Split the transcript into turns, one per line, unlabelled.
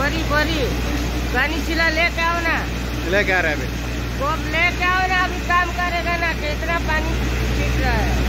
बोरी बोरी पानी चिला लेके आओ ना।
लेके आ रहा है अभी।
वो लेके आओ ना, अभी काम करेगा ना, कितना पानी छिट रहा है।